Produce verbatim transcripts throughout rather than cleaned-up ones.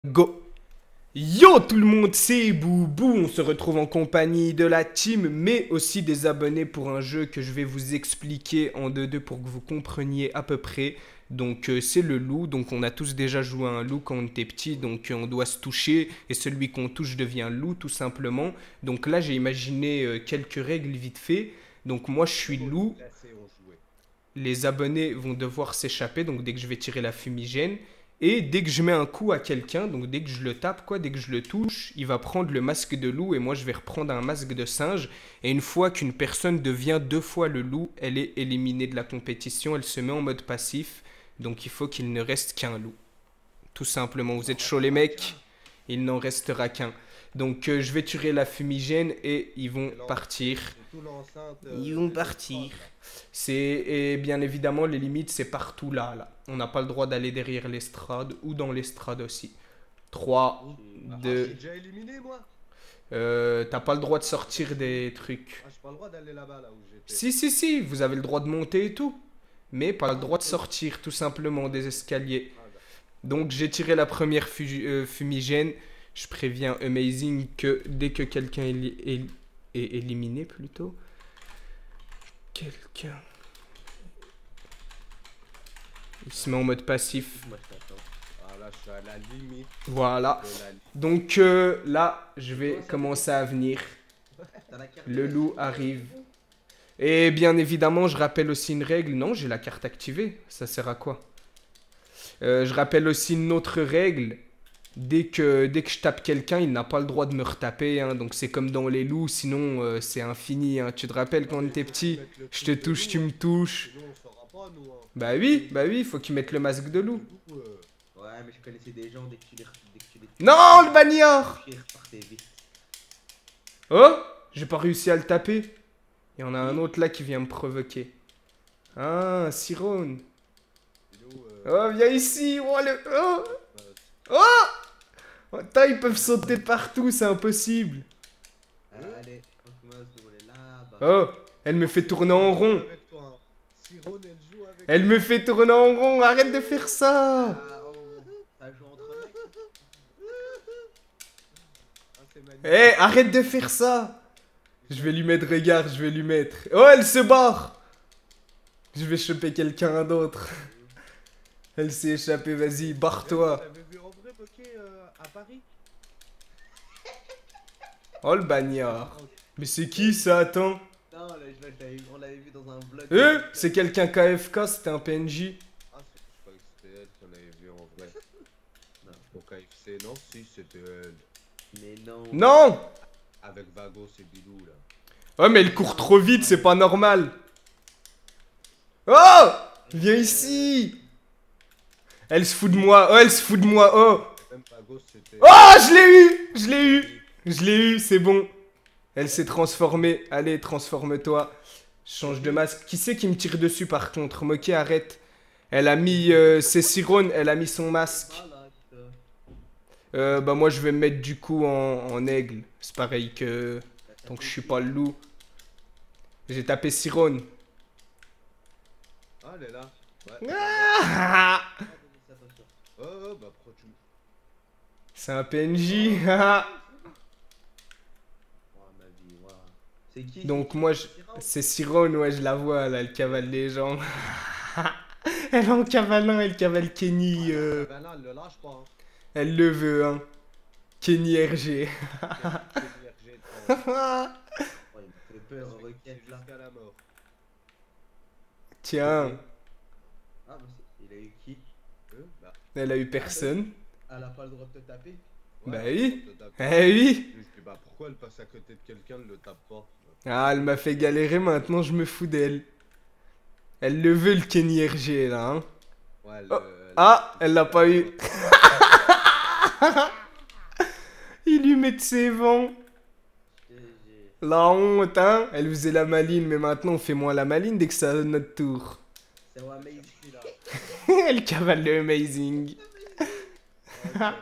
Go! Yo tout le monde, c'est Boubou, on se retrouve en compagnie de la team, mais aussi des abonnés pour un jeu que je vais vous expliquer en deux deux pour que vous compreniez à peu près. Donc euh, c'est le loup, donc on a tous déjà joué à un loup quand on était petit, donc euh, on doit se toucher, et celui qu'on touche devient loup tout simplement. Donc là j'ai imaginé euh, quelques règles vite fait, donc moi je suis loup, les abonnés vont devoir s'échapper, donc dès que je vais tirer la fumigène. Et dès que je mets un coup à quelqu'un, donc dès que je le tape, quoi, dès que je le touche, il va prendre le masque de loup et moi je vais reprendre un masque de singe. Et une fois qu'une personne devient deux fois le loup, elle est éliminée de la compétition, elle se met en mode passif. Donc il faut qu'il ne reste qu'un loup. Tout simplement, vous êtes chaud les mecs? Il n'en restera qu'un. Donc euh, je vais tuer la fumigène et ils vont partir. Ils vont partir. C'est et bien évidemment les limites c'est partout là là. On n'a pas le droit d'aller derrière l'estrade ou dans l'estrade aussi. trois, deux. J'ai déjà éliminé moi. Euh, t'as pas le droit de sortir des trucs. Ah, j'ai pas le droit d'aller là-bas là où j'étais. Si si si, vous avez le droit de monter et tout. Mais pas le droit de sortir tout simplement des escaliers. Ah, d'accord. Donc j'ai tiré la première fu- euh, fumigène. Je préviens Amazing que dès que quelqu'un est, li- est- est éliminé plutôt. Quelqu'un. Il se met en mode passif. Moi je t'attends. Ah là, je suis à la limite Voilà. de la limite. Donc euh, là, je vais commencer à venir. T'as la carte. Le loup arrive. Et bien évidemment, je rappelle aussi une règle. Non, j'ai la carte activée. Ça sert à quoi? Euh, Je rappelle aussi une autre règle. Dès que, dès que je tape quelqu'un, il n'a pas le droit de me retaper, hein. Donc c'est comme dans les loups, sinon euh, c'est infini, hein. Tu te rappelles quand on était petit? Je te touche, tu me touches. Sinon on saura pas nous. Hein. Bah oui, bah oui, il faut qu'ils mettent le masque de loup. Du coup, euh, Ouais, mais je connaissais des gens dès que tu les, dès que tu les Non, le bagnard! touchais, ils repartaient vite. Oh! J'ai pas réussi à le taper. Il y en a un autre là qui vient me provoquer. Ah, Cyrone. il est où, euh, Oh, viens ici! Oh, le... oh! euh, Oh! Attends, ils peuvent sauter partout, c'est impossible. Ah, allez, on commence de rouler là-bas. Oh! Elle me fait tourner en rond. avec toi, hein. Cyrone, elle joue avec Elle me fait tourner en rond, arrête de faire ça! Ah, oh, ça joue entre mecs. Ah, c'est magnifique. Eh, arrête de faire ça! Je vais lui mettre, regarde, je vais lui mettre. Oh, elle se barre! Je vais choper quelqu'un d'autre. Elle s'est échappée, vas-y, barre-toi. T'avais vu en vrai Bokeh euh, à Paris? Oh, le bagnard. Mais c'est qui ça, attends? Non, là, je l'avais vu- on l'avait vu dans un vlog. Eh, c'est quelqu'un K F K, c'était un P N J. Ah, c'est- je croyais que c'était elle qu'on avait vu en vrai. Non. Au K F C, non, si, c'était elle. Mais non. Non! Avec Vagos et Bilou là. Oh, mais elle court trop vite, c'est pas normal. Oh! Viens ici! Elle se fout de moi, oh, elle se fout de moi, oh! Même Vagos c'était. Oh, je l'ai eu! Je l'ai eu! Je l'ai eu, c'est bon. Elle s'est transformée. Allez, transforme-toi. Change de masque. Qui c'est qui me tire dessus par contre? Moquet, arrête. Elle a mis... Euh, c'est Cyrone, elle a mis son masque. Voilà, putain. Euh, bah moi je vais me mettre du coup en, en aigle. C'est pareil que... Tant que je suis pas le loup. J'ai tapé Cyrone. Ah, elle est là. Ouais. Ah, Ah, mais attention. Oh, oh, bah pourquoi tu. c'est un P N J. Oh, ma vie, waouh. C'est qui? Donc moi je... C'est Cyrone, ouais je la vois là, elle cavale les gens. Elle est en cavalant, elle cavale Kenny. euh, Bah là, elle le lâche pas. Hein. Elle le veut, hein. Kenny R G. Quel- quel R G de France. Oh, il me fait peur, C'est requête là. jusqu'à la mort. Tiens, Ah, bah, c'est- il a eu qui? Euh, bah, elle a eu personne. Elle a pas le droit de te taper? ouais, Bah elle oui. te tape. Eh oui. Je lui dis, bah pourquoi elle passe à côté de quelqu'un, ne le tape pas? Ah, elle m'a fait galérer, maintenant je me fous d'elle. Elle le veut le Kenny R G là, hein. Ouais, elle, Oh. elle- Ah, elle l'a pas eu. Il lui met de ses vents. G G. La honte, hein. Elle faisait la maline, mais maintenant on fait moins la maline dès que c'est à notre tour. C'est un amazing là. Elle cavale le amazing. Ouais, ça va,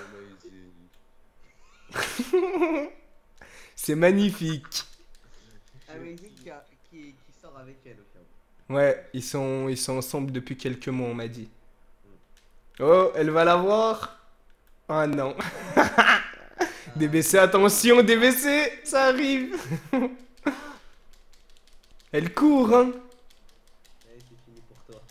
le amazing. C'est magnifique. Amazing qui, a- qui, qui sort avec elle au cas où. Ouais, ils sont, ils sont ensemble depuis quelques mois, on m'a dit. Oh, elle va la voir. Oh non. D B C, attention, D B C, ça arrive. Elle court, hein. Allez, c'est fini pour toi.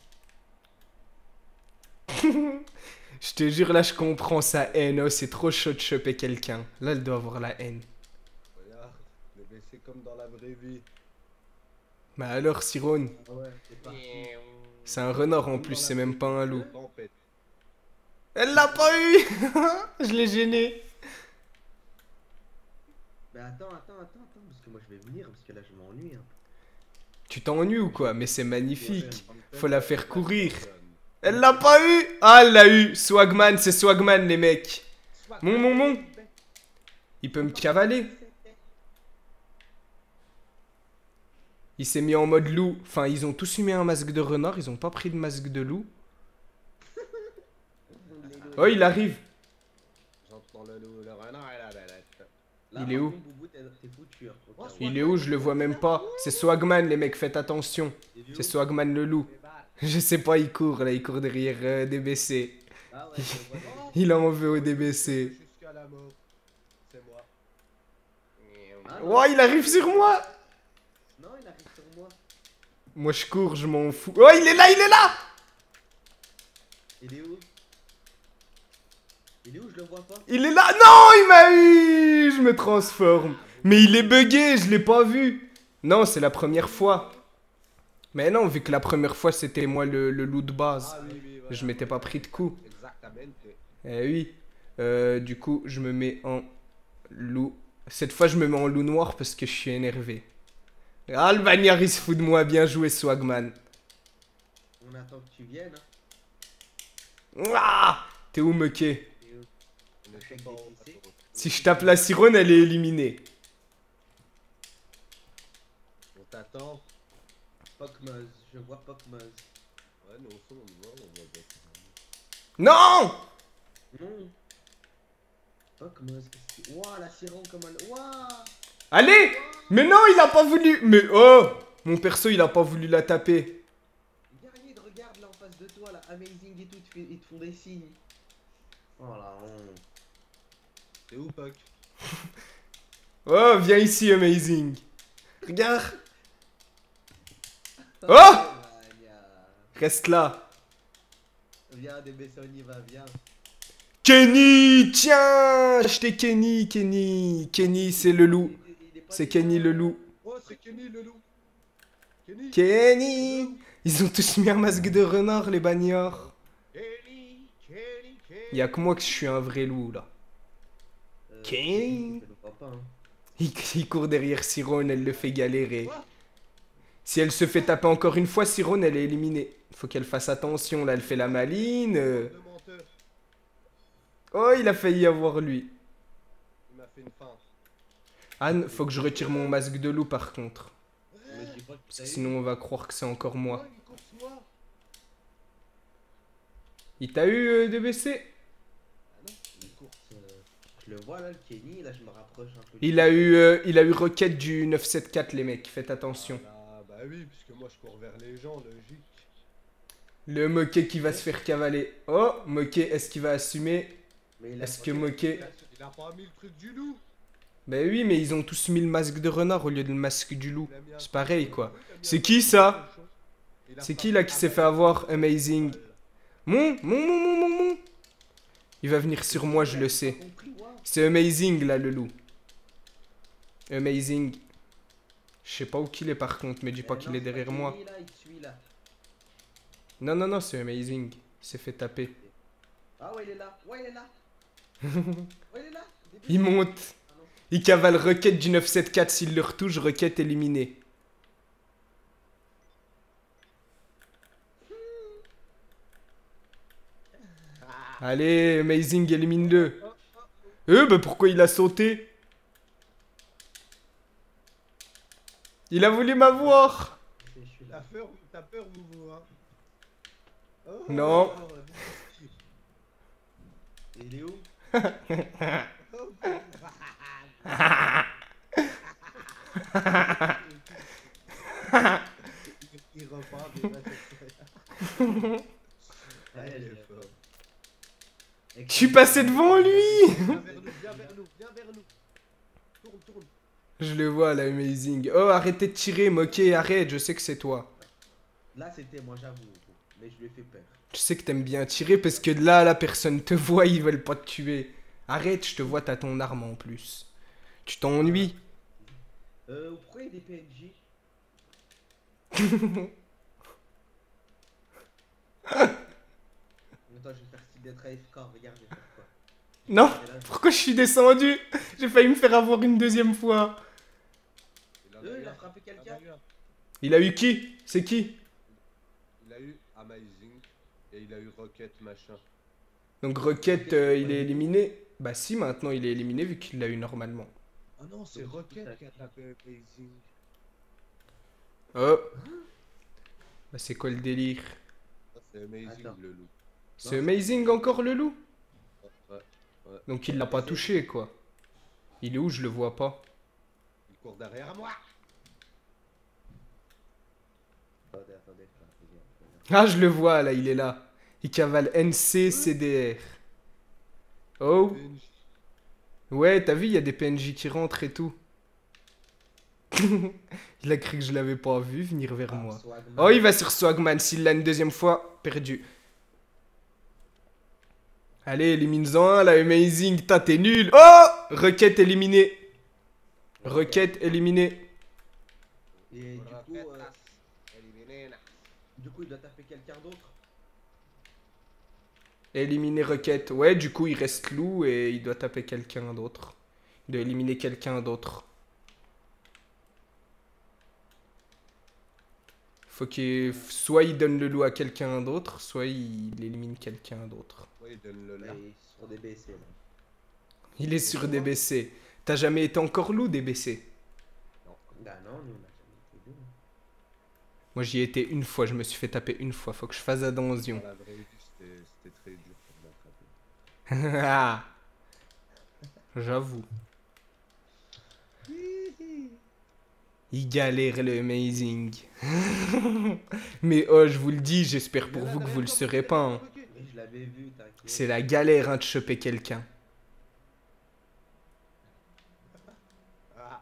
Je te jure, là, je comprends sa haine. Oh, c'est trop chaud de choper quelqu'un. Là, elle doit avoir la haine. Regarde, le B C comme dans la vraie vie. Bah alors, Sirone, Ah ouais, c'est parti. c'est un renard en plus, c'est même pas un loup. Tempête. Elle l'a pas eu. Je l'ai gêné. Bah attends, attends, attends, attends, parce que moi je vais venir, parce que là je m'ennuie. Hein. Tu t'ennuies ou quoi? Mais c'est magnifique. Ouais, Faut la faire courir. Elle l'a pas eu. Ah, elle l'a eu. Swagman, c'est Swagman, les mecs. Mon, mon, mon. Il peut me cavaler. Il s'est mis en mode loup. Enfin, ils ont tous mis un masque de renard. Ils ont pas pris de masque de loup. Oh, il arrive. J'entends le loup, le renard et la belette. Là, Il est par où? contre, Boubou, t'es t'es foutu. Hein, au cas où. Il est où? Je le vois même pas. C'est Swagman, les mecs, faites attention. Il est où? C'est Swagman le loup. Je sais pas, il court là, il court derrière euh, D B C. Ah ouais, je le vois déjà. Il en veut au D B C. Jusqu'à la mort. C'est moi. Ah, non. Oh, il arrive sur moi. Non, il arrive sur moi. Moi je cours, je m'en fous. Oh, il est là, il est là. Il est où? Il est où? Je le vois pas. Il est là. Non, il m'a eu. Je me transforme. Mais il est bugué, je l'ai pas vu. Non, c'est la première fois. Mais non, vu que la première fois c'était moi le, le loup de base. Ah oui, oui, voilà. Je m'étais pas pris de coup. Exactement. Eh oui. Euh, du coup, je me mets en loup. Cette fois, je me mets en loup noir parce que je suis énervé. Ah, le bagnard, il se fout de moi. Bien joué, Swagman. On attend que tu viennes. Hein. Ah, t'es où, Moquet? Il est où? On est Avec tout en des haut, P C. pas trop. Si je tape la sirène, elle est éliminée. On t'attend. Pokemon, je vois Pokemon. Ouais, nous au fond, on voit, on voit bien. Non! Non. Pokemon, qu'est-ce que... Ouah, la sirène comme elle... Ouah. Allez! Mais non, il a pas voulu. Mais oh! Mon perso, il a pas voulu la taper. Regarde, regarde là en face de toi, là, amazing et tout, ils te, fait- ils te font des signes. Oh la honte. T'es où, Puck? Oh, viens ici, Amazing. Regarde. Oh! Mania. Reste là. Viens, D B C, on y va, viens. Kenny, tiens! Achetez Kenny, Kenny. Kenny, c'est le loup. Il- il- il est pas C'est dedans. Kenny le loup. Oh, c'est Kenny le loup. Kenny. Kenny! Ils ont tous mis un masque de renard, les bagnards. Kenny, Kenny, Kenny. Y'a que moi que je suis un vrai loup, là. Euh, King. je le vois pas, hein. Il, il court derrière Sirone, elle le fait galérer. Si elle se fait taper encore une fois, Sirone, elle est éliminée. Faut qu'elle fasse attention, là, elle fait la maline. euh. Le menteur. Oh, il a failli avoir lui. Il m'a fait une feinte. Anne, faut que je retire mon masque de loup, par contre. Mais je dis pas que Parce t'as que eu. sinon, on va croire que c'est encore moi. Oh, une course noire. Il t'a eu, euh, D B C? Ah non, une course. euh, Je le vois là, le Kenny, là je me rapproche un peu. Il a eu, euh, il a eu requête du neuf sept quatre, les mecs. Faites attention. Ah, bah oui, puisque moi je cours vers les gens, logique. Le moquet qui va se faire cavaler. Oh, moquet, est-ce qu'il va assumer? Mais il a Est-ce pas que dit- moquet... Il a pas mis le truc du loup. Ben oui, mais ils ont tous mis le masque de renard au lieu de le masque du loup. Il a mis un C'est truc pareil, du quoi. loup, il a mis C'est un qui, truc ça? du loup. Il a C'est pas qui là fait qui un s'est fait mal. avoir? Amazing. Mon, mon, mon, mon, mon, mon. Il va venir sur moi, je le sais. J'ai pas compris, waouh. C'est Amazing là, le loup. Amazing. Je sais pas où qu'il est par contre, mais dis pas Eh qu'il non, est c'est pas derrière moi. Kenny, là, il te suit là. Non, non, non, c'est Amazing. Il s'est fait taper. Ah ouais, il est là. Ouais, il est là. Ouais, il est là. Début. Il monte. Il cavale requête du neuf sept quatre. S'il le retouche, requête éliminée. Allez, Amazing, élimine-le. Euh, bah pourquoi il a sauté? Il a voulu m'avoir. Je suis T'as là. peur, t'as peur, Boubou, hein? Oh, Non. Il est où? oh, il repart, il va se Ouais, il il est est fort. Avec suis passé devant lui. Viens vers nous, viens vers nous, viens vers nous. Tourne, tourne. Je le vois là, Amazing. Oh, arrêtez de tirer, moquez, arrête, je sais que c'est toi. Là, c'était moi, j'avoue. Mais je lui ai fait peur. Je sais que t'aimes bien tirer parce que là, la personne te voit, ils veulent pas te tuer. Arrête, je te vois, t'as ton arme en plus. Tu t'ennuies. Euh, pourquoi il y a des P N J? Attends, je vais faire style d'être A F K, regarde, je vais faire quoi? Non, Et là, je- pourquoi je suis descendu? J'ai failli me faire avoir une deuxième fois. Il en a Euh, eu il a un. frappé Il en quelqu'un? a eu un. Il a eu qui? C'est qui? Il a eu Amazing et il a eu Rocket machin. Donc Rocket, euh, il est éliminé. Bah si, maintenant il est éliminé vu qu'il l'a eu normalement. Ah non, c'est Rocket qui a tapé Amazing. Oh. Bah c'est quoi le délire? Ah, c'est Amazing Attends. le loup. C'est Amazing encore le loup? Ouais, ouais. Donc il l'a pas touché quoi. Il est où? Je le vois pas. Il court derrière moi. Attendez, attendez, frère, regarde, regarde. Ah, je le vois là, il est là. Il cavale N C C D R. Oh. P N J. Ouais, t'as vu, il y a des P N J qui rentrent et tout. Il a cru que je l'avais pas vu venir vers Ah, moi. Swagman. Oh, il va sur Swagman. S'il l'a une deuxième fois, perdu. Allez, élimine-en un, là, Amazing. T'as, t'es nul. Oh! Requête éliminée. Requête éliminée. Et du coup, Rocket, euh, as. Éliminé, là. du coup, il doit taper quelqu'un d'autre. Éliminer Requête. Ouais, du coup, il reste loup et il doit taper quelqu'un d'autre. Il doit éliminer quelqu'un d'autre. Faut qu'il... Soit il donne le loup à quelqu'un d'autre, soit il élimine quelqu'un d'autre. Ouais, il donne le Là, là. il est sur des B C là. Il est sur D B C. T'as jamais été encore loup, D B C? Bah non, nous on a jamais été deux. Moi, j'y ai été une fois, je me suis fait taper une fois. Faut que je fasse attention. Dans la vraie vie, c'était c'était très dur pour m'attraper. Ah. J'avoue. Il galère le Amazing. Mais oh, je vous le dis, j'espère pour vous que vous le serez pas. Hein. Mais je l'avais vu, t'inquiète. C'est la galère hein, de choper quelqu'un. Ah,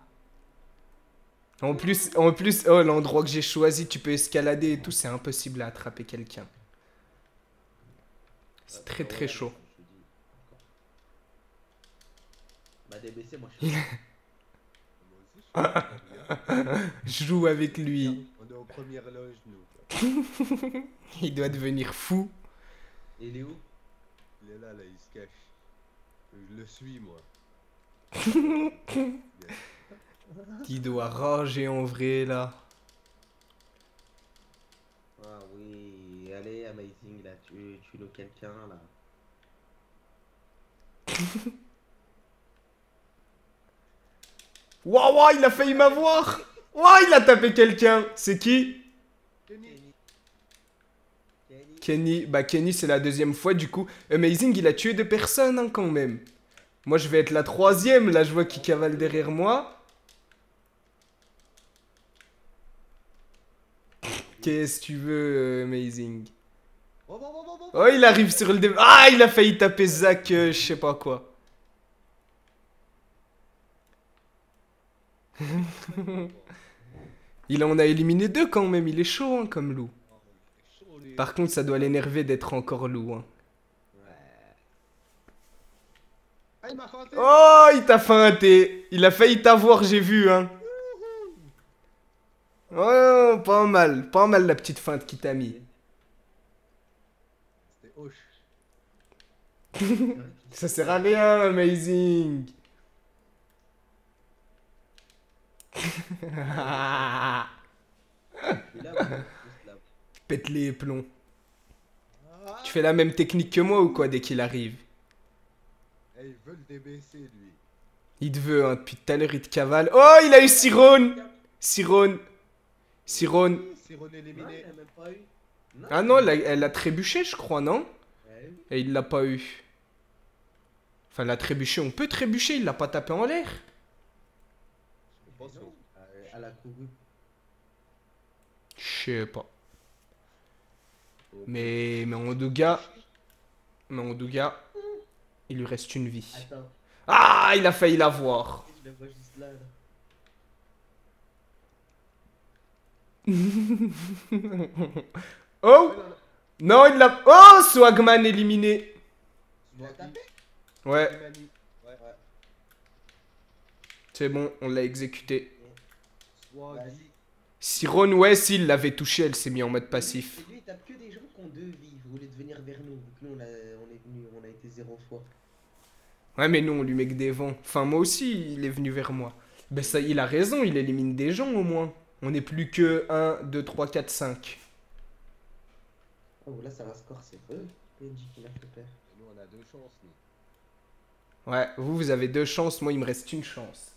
En plus, en plus, oh, l'endroit que j'ai choisi, tu peux escalader et tout, c'est impossible à attraper quelqu'un. C'est très très Ouais, chaud. je te dis, encore. Bah D B C, moi je suis. moi aussi, je suis super bien. Je joue avec lui. On est aux premières loges, nous. Il doit devenir fou. Et il est où? Il est là, là, il se cache. Je le suis, moi. Il doit rager en vrai là. Ah oui, allez, Amazing, là, tu, tu le quelqu'un là. Waouh, waouh, il a failli m'avoir. Waouh, il a tapé quelqu'un. C'est qui? Kenny. Kenny. Kenny. Bah Kenny, c'est la deuxième fois du coup. Amazing, il a tué deux personnes hein, quand même. Moi, je vais être la troisième. Là, je vois qu'il cavale derrière moi. Qu'est-ce que tu veux, euh, Amazing? Oh, oh, oh, oh, oh. Oh, il arrive sur le dé... Ah, il a failli taper Zach, euh, je sais pas quoi. Il en a éliminé deux quand même, il est chaud hein, comme loup. Oh, il est chaud, lui. Par contre, ça doit l'énerver d'être encore loup. Hein. Ouais. Ah, il m'a feinté. Oh, il t'a feinté. Il a failli t'avoir, j'ai vu. Hein. Oh, pas mal, pas mal la petite feinte qu'il t'a mis. C'était hoche. Ça sert à rien, Amazing. Et là, ouais, juste là. Pète les plombs. Ah. Tu fais la même technique que moi ou quoi dès qu'il arrive? Eh, il veut le D B C, lui. Il te veut, hein, depuis tout à l'heure il te cavale. Oh, il a eu Cyrone. Cyrone. Cyrone. Cyrone Non, éliminé. il a même pas eu. Non. Ah non, elle a, elle a trébuché, je crois, non? Ouais, oui. Et il l'a pas eu. Enfin, elle a trébuché, on peut trébucher, il l'a pas tapé en l'air. Je pense Non, qu'on- euh, Elle a couru. Je sais pas. on- Mais, mais en Douga. Mais en Douga. Il lui reste une vie. Attends, Ah, il a failli l'avoir. je le vois juste là. là. Oh! Non, il l'a... Oh, Swagman éliminé. Tu l'as tapé? Ouais, Imani. Ouais. Ouais. c'est bon, on l'a exécuté. Swaggy. Vas-y. Si Ron, ouais, s'il l'avait touché, elle s'est mise en mode passif. Et lui, il tape que des gens qui ont deux vies. Vous voulez venir vers nous. Donc nous, on, a, on est venu, on a été zéro fois. Ouais, mais non, on lui met que des vents. Enfin, moi aussi, il est venu vers moi. Ben ça, il a raison, il élimine des gens au moins. On n'est plus que un, deux, trois, quatre, cinq. Oh, là, c'est un score, c'est eux. P N J qui m'a fait peur. Nous, on a deux chances, nous. Ouais, vous, vous avez deux chances, moi, il me reste une chance.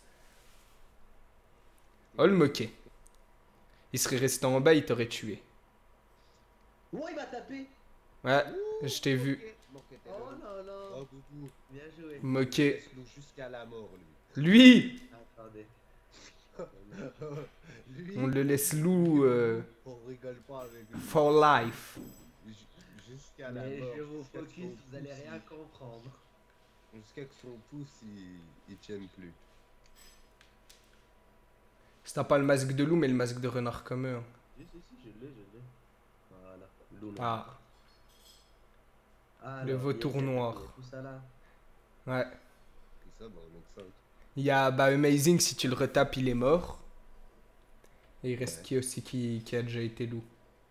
Oh, le moquet. Il serait resté en bas, il t'aurait tué. Oh, il m'a tapé. Ouais, je t'ai vu. Moquet, t'es Oh le- là là. Oh, Boubou. Bien joué. Moquet. Laisse-nous jusqu'à la mort, lui. Lui, Attendez. Lui, on le laisse loup euh, on rigole pas avec lui. for life. Ju- Jusqu'à la Mais mort. je vous jusqu'à que focus, son vous allez pouce, rien il- comprendre. Jusqu'à que son pouce, il, il tienne plus. Si t'as pas le masque de loup, mais le masque de renard comme eux. hein. Si, si, si, je l'ai, je l'ai. Voilà. Loup, Ah, Ah, le alors, vautour il y a- noir. il y a tout ça là. ouais. C'est ça, bah, on est que cinq. Il y a bah, Amazing, si tu le retapes, il est mort. Et il reste Ouais. qui aussi qui, qui a déjà été loup.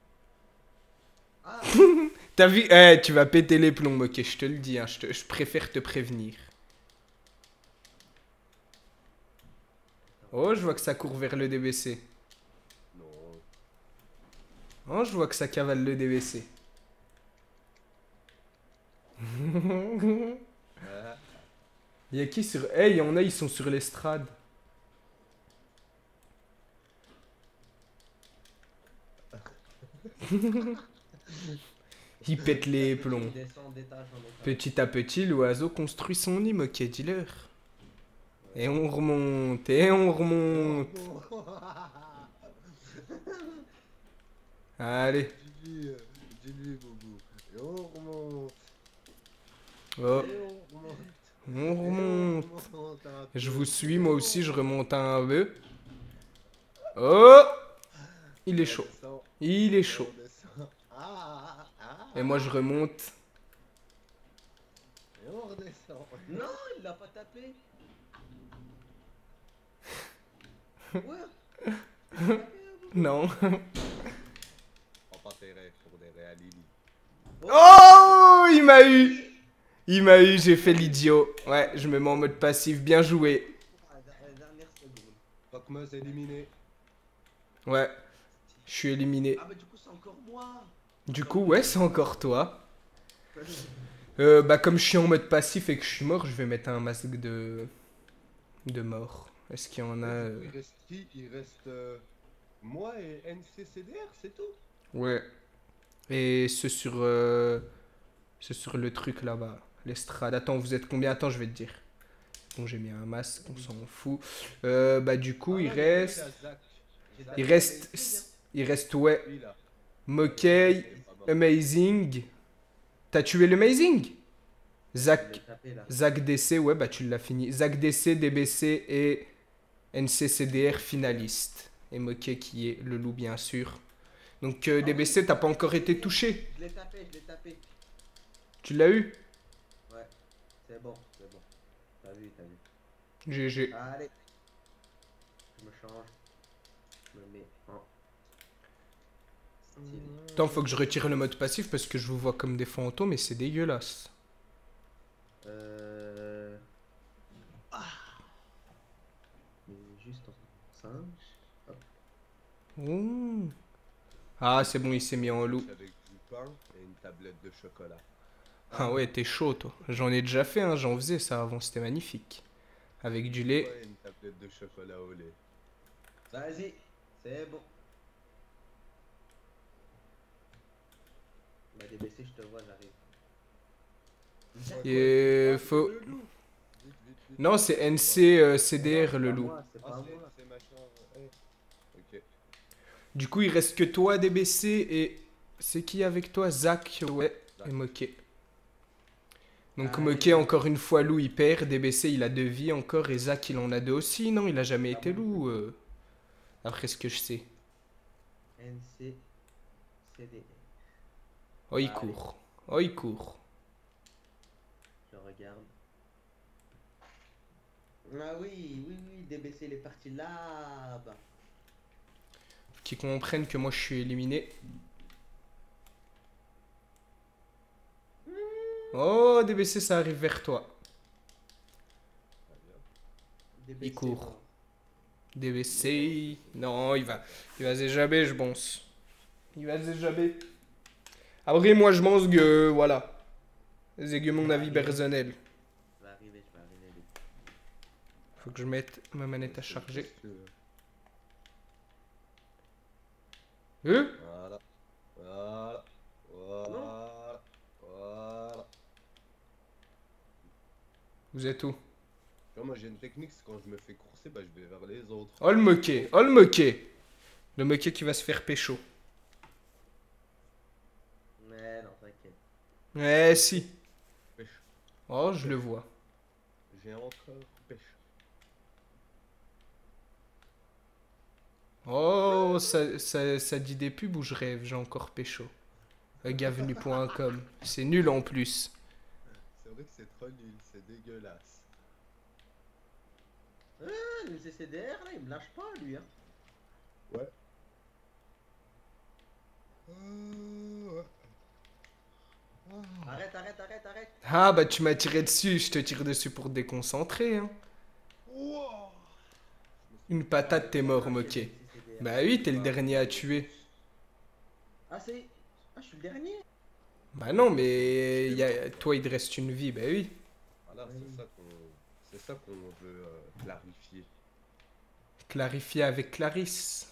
Ah, T'as vu? Eh, tu vas péter les plombs, ok, je te le dis, hein, je, te- je préfère te prévenir. Oh, je vois que ça court vers le D B C. Non. Oh, je vois que ça cavale le D B C. Ah, Il y a qui sur... Eh, il y en a, ils sont sur l'estrade. Il pète les plombs. il descend d'étage en étage. Petit à petit, l'oiseau construit son nid, ok, dis-leur. Et on remonte, et on remonte. Allez. Dis-lui, euh, dis-lui, Boubou. Et on remonte. Oh, Et on remonte. on Et remonte. on remonte un Je peu. vous suis, moi aussi, je remonte un peu. Oh! Il est chaud. On descend, Il est et chaud. on descend. Ah, ah, ah. Et moi, je remonte. Et on redescend. Non, il l'a pas tapé. Ouais. Non. Prends pas tes rêves pour des réalités. Oh! Il m'a eu! Il m'a eu, j'ai fait l'idiot. Ouais, je me mets en mode passif. Bien joué. À la dernière seconde. Pokmos éliminé. Ouais. Je suis éliminé. Ah bah du coup c'est encore moi. Du coup, ouais, c'est encore toi. Euh, bah, comme je suis en mode passif et que je suis mort, je vais mettre un masque de... de mort. Est-ce qu'il y en a... euh, Il reste qui? Il reste euh, moi et N C C D R, c'est tout. Ouais. Et ce sur... euh, ce sur le truc là-bas. L'estrade. Attends, vous êtes combien? Attends, je vais te dire. Bon, j'ai mis un masque, on s'en fout. Euh, bah, du coup, Ah il non, y a lui, reste... là, Zach. Zach, Il est reste... ici, Il reste, ouais, hein. Lui, là. Moquet, Il est pas mort. Amazing. T'as tué l'Amazing? Je Zach... l'ai tapé là. Zach D C, ouais, bah tu l'as fini. Zach D C, D B C et N C C D R finaliste. Et Moquet qui est le loup, bien sûr. Donc euh, D B C, t'as pas encore été touché. Je l'ai tapé, je l'ai tapé. Tu l'as eu? Ouais. C'est bon, c'est bon. T'as vu, t'as vu. G G. Allez. Je me change. Je me mets en style. Attends, faut que je retire le mode passif parce que je vous vois comme des fantômes et c'est dégueulasse. Euh... Ah. Mais juste en singe. Hop. Ouh. Ah, c'est bon, il s'est mis en loup. Avec du pain et une tablette de chocolat. Ah ouais, t'es chaud, toi. J'en ai déjà fait, hein, j'en faisais ça avant, c'était magnifique. Avec du lait. Ouais, une tablette de chocolat au lait. Vas-y, c'est bon. Bah D B C, je te vois, j'arrive. Et Ah, faut... le loup. Vite, vite, vite. Non, c'est N C euh, C D R C'est le pas loup. moi, C'est Ah, pas c'est- moi. c'est machin. eh. Ok. Du coup, il reste que toi, D B C, et c'est qui avec toi? Zach, ouais, Zach. et Moquet. Donc Ah, Moquet, oui. encore une fois, loup, il perd. D B C, il a deux vies encore. Et Zach, il en a deux aussi. Non, il a jamais été loup. euh, Après ce que je sais. N C C D. Oh, il Bah, allez. court. Oh, il court. Je regarde. Ah oui, oui, oui, D B C, il est parti là-bas. Qu'ils comprennent que moi, je suis éliminé. Oh, D B C, ça arrive vers toi. D B C Il court. mort. D B C. Non, il va. Il va jamais, je pense. Il va jamais. Après, moi, je pense que. Voilà. C'est que mon avis personnel. Je vais arriver, je vais arriver. lui. Faut que je mette ma manette à charger. Qu'est-ce que- Euh Voilà. Voilà. Voilà. Voilà. Vous êtes où? Tu vois, moi j'ai une technique, c'est quand je me fais courser, bah je vais vers les autres. Oh, le moquet. Oh, le moquet. Le moquet qui va se faire pécho. Mais non, t'inquiète. Eh, si. Pêche. Oh, je le vois. J'ai encore pêche. Oh, ça, ça, ça dit des pubs ou je rêve? J'ai encore pécho. Gavenu point com. C'est nul en plus. C'est vrai que c'est trop nul, c'est dégueulasse. Ah, le C C D R là, il me lâche pas lui. Hein. Ouais. Euh, ouais. Arrête, arrête, arrête, arrête. Ah, bah tu m'as tiré dessus. Je te tire dessus pour te déconcentrer. Hein. Wow. Une patate, t'es mort, Ah, moquet. c'est le C C D R. Bah oui, t'es le dernier à tuer. Ah, c'est. Ah, je suis le dernier. Bah non, mais y a... toi, il te reste une vie. Bah oui. Voilà, c'est ça qu'on c'est ça qu'on veut euh, clarifier. Clarifier avec Clarisse.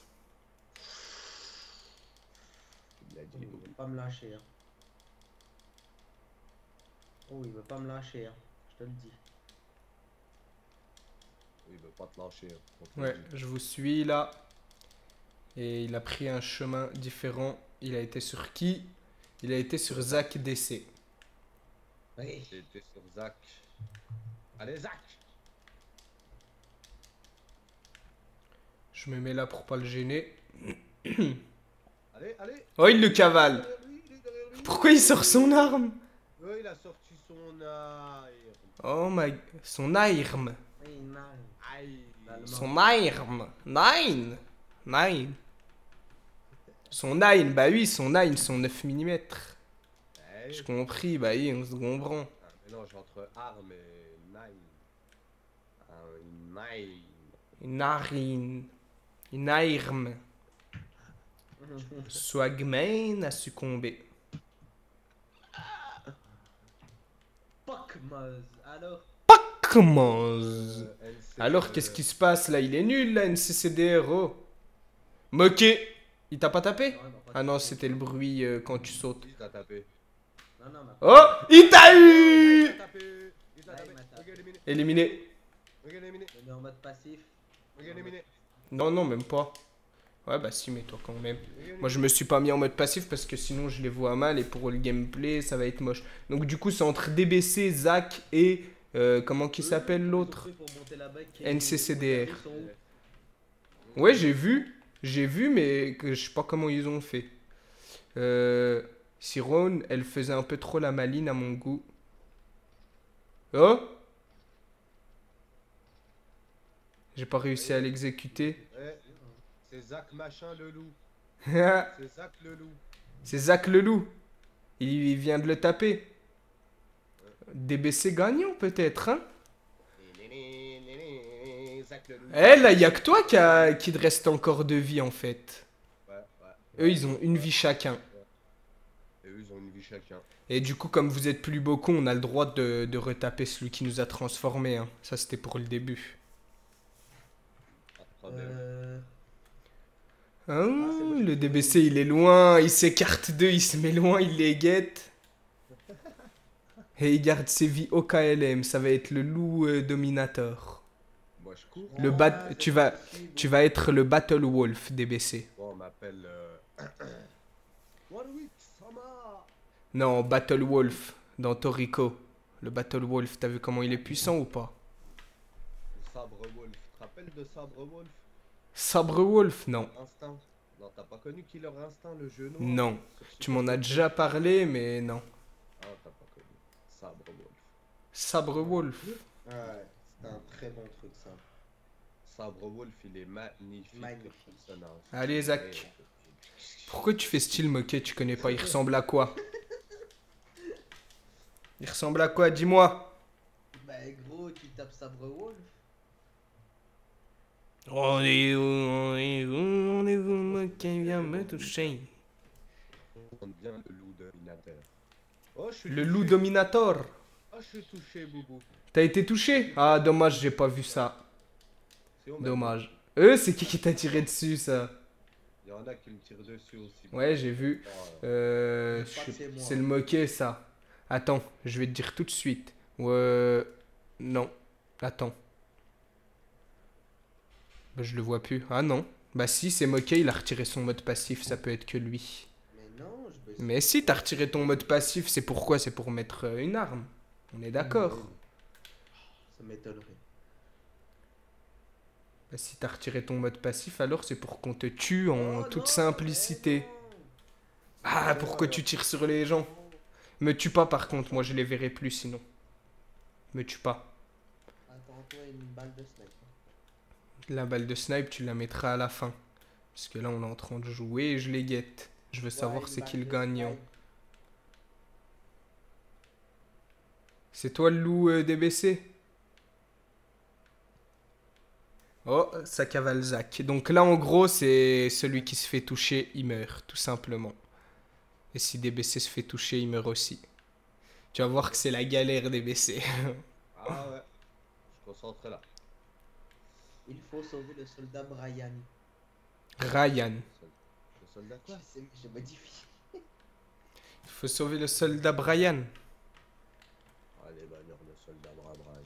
Il a Oh, dit il oui. veut pas me lâcher. Hein. Oh, il veut pas me lâcher. Hein. Je te le dis. Il veut pas te lâcher. hein, on te le Ouais, dit. je vous suis là. Et il a pris un chemin différent. Il a été sur qui? Il a été sur Zach D C. Oui. J'ai été sur Zach. Allez Zach. Je me mets là pour pas le gêner. Allez, allez. Oh, il le cavale. Derrière lui, il est derrière lui. Pourquoi il sort son arme? Ouais, il a sorti son air. Oh my... Son arme. Oui, non. Aïe. L'allemand. Son arme. Nine. Nine. Son nine, bah oui, son nine, son neuf millimètres. Eh, J'ai compris, bah oui, on se comprend. un mélange entre arme et nine. Un nine. Une narine. Une arme. Swagman a succombé. Pokmaz. Alors. Comment? Euh, N C, Alors, euh, qu'est-ce qui se passe là? Il est nul là, N C C D R. Oh. Moqué. Il t'a pas tapé? Non, il m'a pas Ah non, tapé. c'était le bruit euh, quand tu sautes. Il t'a tapé. Non, non, ma. Oh, il t'a Il eu! t'a tapé. Il t'a Ouais, tapé. il m'a tapé. Regarde éliminé. Éliminé. Regarde éliminé. Je mets en mode passif. Regarde éliminé. Non, non, même pas. Ouais, bah si, mais toi quand même. Regarde Moi, je me suis pas mis en mode passif parce que sinon je les vois mal et pour le gameplay, ça va être moche. Donc, du coup, c'est entre D B C, Zach et. euh, comment qu'il s'appelle l'autre? N C C D R. éliminé. Ouais, j'ai vu. J'ai vu, mais que je sais pas comment ils ont fait. Euh. Siron, elle faisait un peu trop la maline à mon goût. Oh! J'ai pas réussi à l'exécuter. Ouais, c'est Zach machin le loup. C'est C'est Zach le loup. Zach le loup. Il, il vient de le taper. D B C gagnant peut-être, hein? Zach le loup. Eh là, y a que toi qui, a, qui te reste encore de vie en fait. Ouais, ouais. Eux, ils ont une vie chacun. Et eux, ils ont une vie chacun. Et du coup, comme vous êtes plus beaucoup, on a le droit de, de retaper celui qui nous a transformés. Hein. Ça, c'était pour le début. Pas de problème. Euh. Ah, c'est bon, le j'ai D B C, il est loin. Il s'écarte d'eux, il se met loin, il les guette. Et il garde ses vies au K L M. Ça va être le loup euh, dominator. Moi, je cours. Le Ah, bat- c'est tu vas- possible. Tu vas être le Battle Wolf D B C. Bon, on m'appelle. Euh... Warwick Sama. Non, Battle Wolf dans Toriko. Le Battle Wolf, t'as vu comment il est puissant ou pas? Le Sabre Wolf. Tu te rappelles de Sabre Wolf? Sabre Wolf, non. Instinct. Non, t'as pas connu Killer Instinct, le jeu noir? Non. sur Tu Super m'en as Nintendo? déjà parlé, mais non. Ah, t'as pas connu. Sabre Wolf. Sabre Wolf. Ouais, c'était un très bon truc ça. Sabre Wolf, il est magnifique. Magnifique. comme personnage. Allez, Zach. Pourquoi tu fais style moqué? Tu connais pas, il ressemble à quoi? Il ressemble à quoi? Dis-moi. Bah gros, tu tapes Sabre Wolf. On est où? On est où? On est où? Moqué vient me toucher. On bien le loup dominateur. Oh, je suis Le touché. loup dominator. Oh, je suis touché, Boubou. T'as été touché? Ah, dommage, j'ai pas vu ça. C'est au même. Dommage. Euh, c'est qui qui t'a tiré dessus, ça? Il y en a qui me tirent dessus aussi. Ouais, j'ai vu. Oh, Euh, Je crois je- que c'est moi. c'est le moqué, ça. Attends, je vais te dire tout de suite. Ouais. Non. Attends. Bah, je le vois plus. Ah non. Bah si, c'est moqué, il a retiré son mode passif, ça peut être que lui. Mais non, je me Mais si, t'as retiré ton mode passif, c'est pourquoi? C'est pour mettre euh, une arme. On est d'accord. Ça m'étonnerait. Bah, si t'as retiré ton mode passif, alors c'est pour qu'on te tue en Oh, toute non, simplicité. mais non. Ah, Ouais, pourquoi ouais. tu tires sur les gens? Me tue pas par contre, moi je les verrai plus sinon. Me tue pas. Attends-toi une balle de sniper. La balle de snipe, tu la mettras à la fin. Parce que là, on est en train de jouer et je les guette. Je veux savoir Ouais, une c'est balle qui le de gagnant. snipe. C'est toi le loup euh, D B C? Oh, ça cavale Zach. Donc là, en gros, c'est celui qui se fait toucher, il meurt, tout simplement. Et si D B C se fait toucher, il meurt aussi. Tu vas voir que c'est la galère D B C. Ah ouais. Je suis concentré là. Il faut sauver le soldat Brian. Ryan. Le sol- le soldat Je quoi? sais, je modifie. Il faut sauver le soldat Brian. Allez, bannir le soldat Brabraille.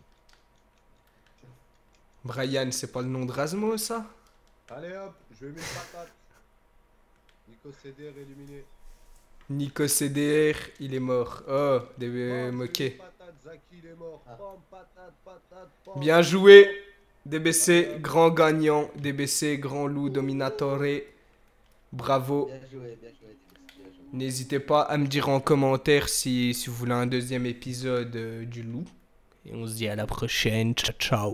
Brian, c'est pas le nom de Rasmo, ça? Allez hop, je vais mettre patate. Nico C D R éliminé. Nico C D R, il est mort. Oh, des Bam, euh, je vais moqués. mettre patate, Zaki il est mort. Ah. Bam, patate, patate, bam. Bien joué, D B C, grand gagnant. D B C, grand loup dominatore. Bravo. Bien joué, bien joué, bien joué. N'hésitez pas à me dire en commentaire si, si vous voulez un deuxième épisode euh, du loup. Et on se dit à la prochaine. Ciao, ciao.